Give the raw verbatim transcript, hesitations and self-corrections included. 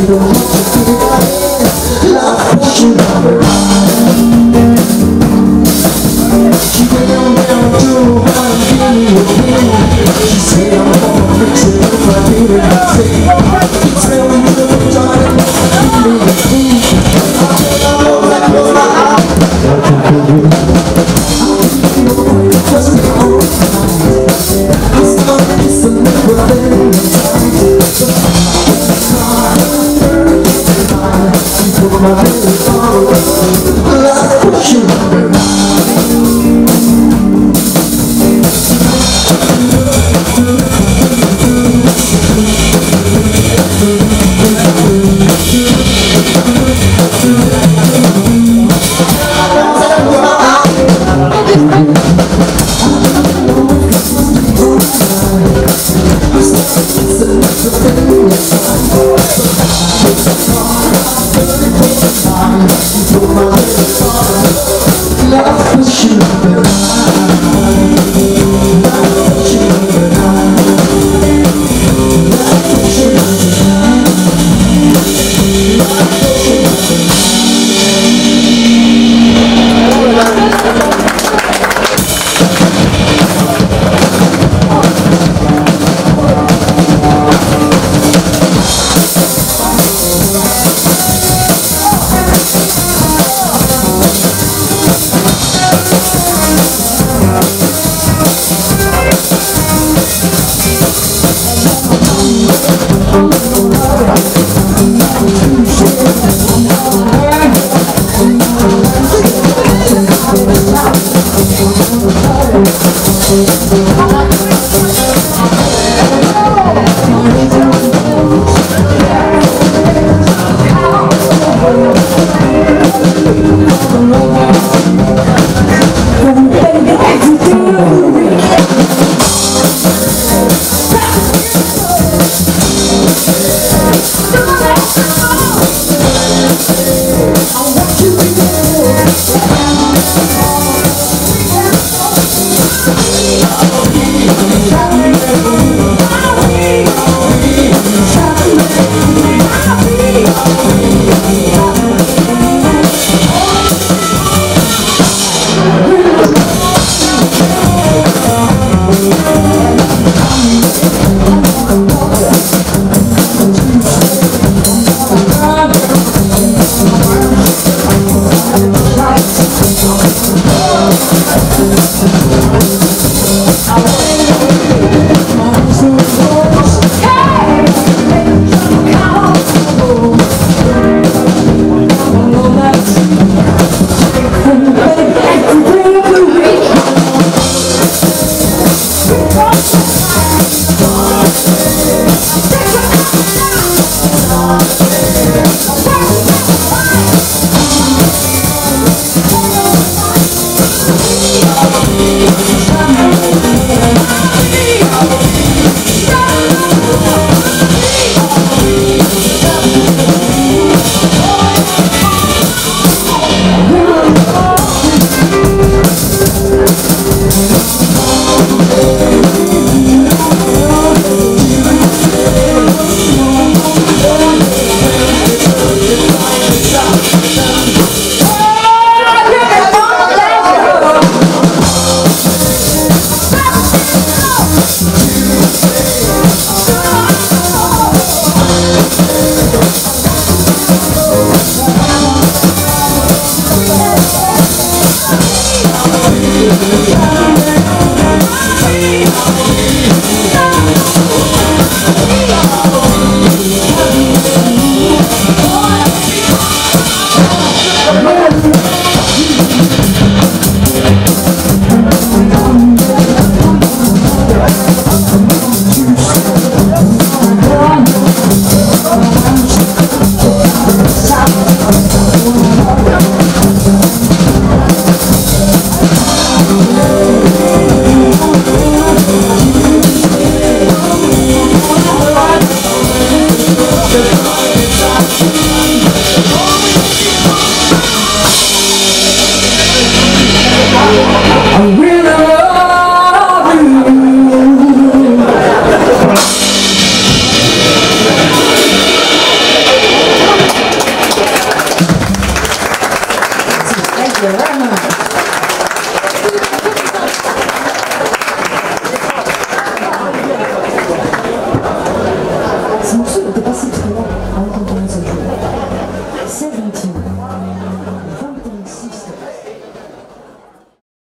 don't want to feel like it. Love what you love her. She don't know do what I'm feeling with me. She say I'm gonna fix it if I need it. I say it's really good, darling. I'm feeling with me. I know I close my eyes. I can feel you. I can feel you just the whole time. I started listening, but then it's time to start. Put my head on the love what you love.